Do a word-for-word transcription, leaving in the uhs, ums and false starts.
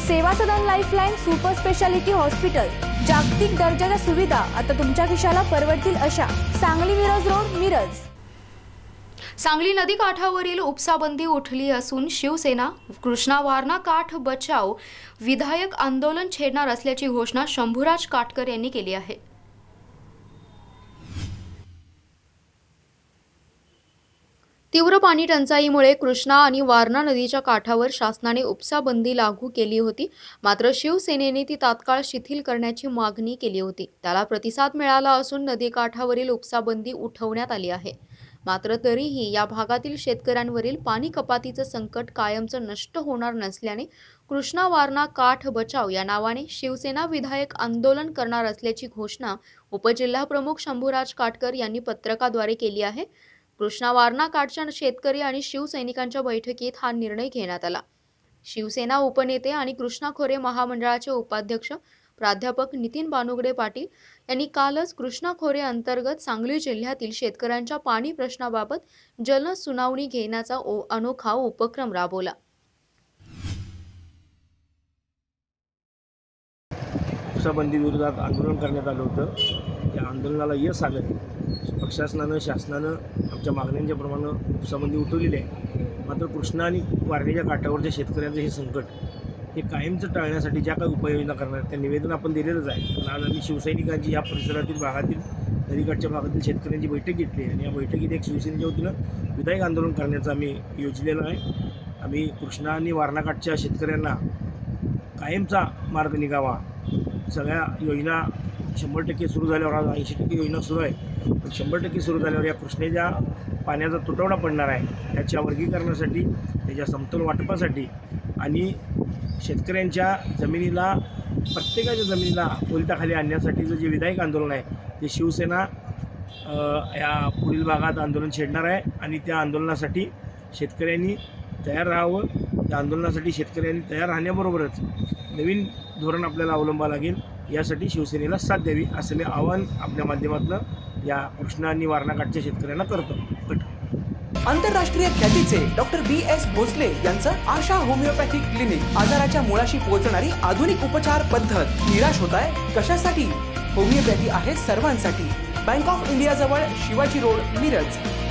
सेवा Sadan lifeline super speciality hospital, जागतिक दर्जाच्या सुविधा आता तुमच्या खिशाला परवडतील अशा। सांगली मिरज रोड, मिरज। सांगली नदी काठावरील उपसाबंदी उठली असून शिवसेना कृष्णा वारणा काठ बचाव विधायक आंदोलन छेडणार असल्याची घोषणा शंभूराज काटकर यांनी केली आहे। तीव्र पाणी टंचाईमुळे कृष्णा आणि वारणा नदीच्या काठावर शासनाने उपसाबंदी लागू केली होती, मात्र शिवसेनेने ती तात्काळ शिथिल करण्याची मागणी केली होती। त्याला प्रतिसाद मिळाला असून नदीकाठावरील उपसाबंदी उठवण्यात आली आहे। मात्र तरीही या भागातील शेतकऱ्यांवरील पाणी कपातीचे संकट कायमचं नष्ट होणार नसल्याने कृष्णा वारणा काठ बचाव या नावाने शिवसेना विधायक आंदोलन करणार असल्याची घोषणा उपजिल्हाप्रमुख शंभूराज काटकर यांनी पत्रकाद्वारे केली आहे। कृष्णा वारणा काठच्या शेतकरी आणि शिवसैनिकांच्या बैठकीत हा निर्णय घेण्यात आला। शिवसेना उपनेते आणि कृष्णा खोरे महामंडळाचे उपाध्यक्ष प्राध्यापक नितीन बानुगडे पाटील यांनी कालच कृष्णा खोरे अंतर्गत सांगली जिल्ह्यातील शेतकऱ्यांच्या पाणी प्रश्नाबाबत जन सुनावणी घेण्याचा अनोखा उपक्रम राबवला। उपसाबंदी विरोधात आंदोलन करण्यात आलं होतं। त्या आंदोलनाला यश आलं। प्रशासनानं शासनानं आमच्या मागण्यांच्या प्रमाणे उपसाबंदी उठवलेली आहे। मात्र कृष्णा आणि वारणेच्या काठावरच्या शेतकऱ्यांचं हे संकट हे कायमचं टाळण्यासाठी ज्या काही उपाययोजना करणार त्या निवेदन आपण दिलेलंच आहे। पण आज आम्ही शिवसैनिकांची या परिसरातील भागातील नदीकाठच्या भागातील शेतकऱ्यांची बैठक घेतली आणि या बैठकीत एक शिवसेनेच्या वतीनं विधायक आंदोलन करण्याचं आम्ही योजलेलं आहे। आम्ही कृष्णा आणि वारणाकाठच्या शेतकऱ्यांना कायमचा मार्ग निघावा, सगळ्या योजना शंभर टक्के सुरू झाल्यावर आज ऐंशी टक्के योजना सुरू आहे, पण शंभर टक्के सुरू झाल्यावर या कृष्णेच्या पाण्याचा तुटवडा पडणार आहे। त्याच्या वर्गीकरणासाठी, त्याच्या समतोल वाटपासाठी आणि शेतकऱ्यांच्या जमिनीला प्रत्येकाच्या जमिनीला ओलिताखाली आणण्यासाठीचं जे विधायक आंदोलन आहे ते शिवसेना या पुढील भागात आंदोलन छेडणार आहे आणि त्या आंदोलनासाठी शेतकऱ्यांनी तयार राहावं। त्या आंदोलनासाठी शेतकऱ्यांनी तयार राहण्याबरोबरच नवीन धोरण आपल्याला अवलंबावं लागेल, यासाठी शिवसेनेला साथ द्यावी असं मी आवाहन आपल्या माध्यमातून या कृष्णा आणि वारणाकाठच्या शेतकऱ्यांना करतो। आंतरराष्ट्रीय ख्यातीचे डॉक्टर बी एस भोसले यांचं आशा होमिओपॅथिक क्लिनिक, आजाराच्या मुळाशी पोहोचणारी आधुनिक उपचार पद्धत। निराश होताय कशासाठी? होमिओपॅथी आहे सर्वांसाठी। बँक ऑफ इंडिया जवळ शिवाजी रोड, मिरज।